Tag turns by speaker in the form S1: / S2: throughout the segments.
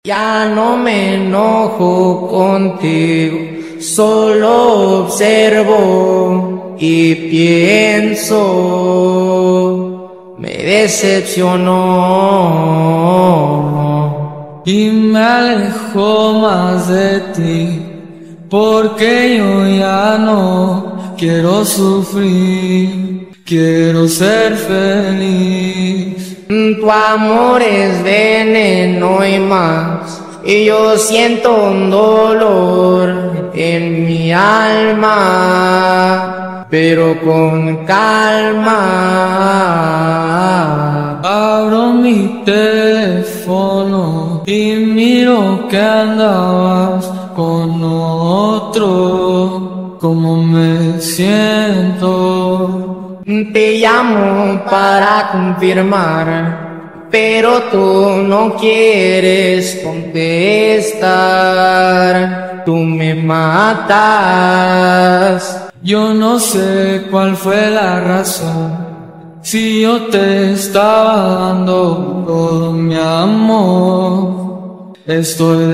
S1: Ya no me enojo contigo, solo observo y pienso, me decepcionó.
S2: Y me alejo más de ti, porque yo ya no quiero sufrir, quiero ser feliz.
S1: Tu amor es veneno y más, y yo siento un dolor en mi alma, pero con calma.
S2: Abro mi teléfono y miro que andabas con otro. ¿Cómo me siento?
S1: Te llamo para confirmar, pero tú no quieres contestar. Tú me matas.
S2: Yo no sé cuál fue la razón, si yo te estaba dando todo mi amor. Estoy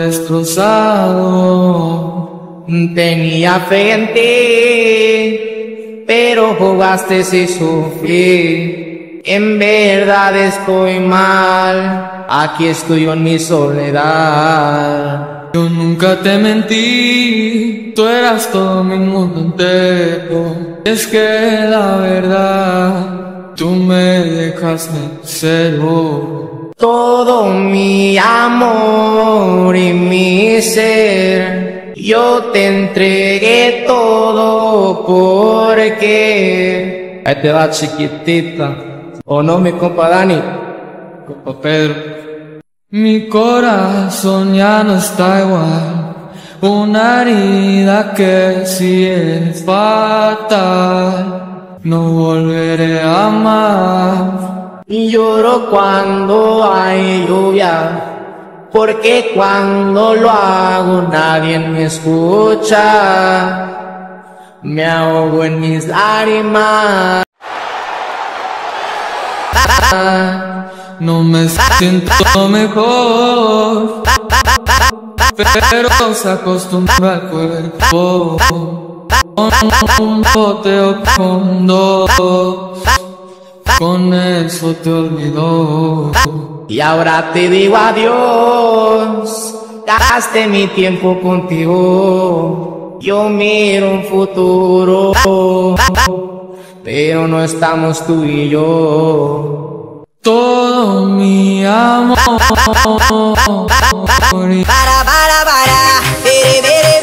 S2: destrozado.
S1: Tenía fe en ti, pero jugaste y sufrí. En verdad estoy mal, aquí estoy en mi soledad.
S2: Yo nunca te mentí, tú eras todo mi mundo entero. Es que la verdad, tú me dejaste cero.
S1: Todo mi amor y mi ser, yo te entregué todo porque... Ahí te va, chiquitita. ¿O no, mi compa Dani?
S2: Compa Pedro. Mi corazón ya no está igual, una herida que sí es fatal. No volveré a amar.
S1: Y lloro cuando hay lluvia, porque cuando lo hago nadie me escucha. Me ahogo en mis lágrimas.
S2: No me siento mejor, pero se acostumbra al cuerpo. Un poteo con dos, con eso te olvidó.
S1: Y ahora te digo adiós, gasté mi tiempo contigo. Yo miro un futuro, pero no estamos tú y yo.
S2: Todo mi amor.
S3: Para,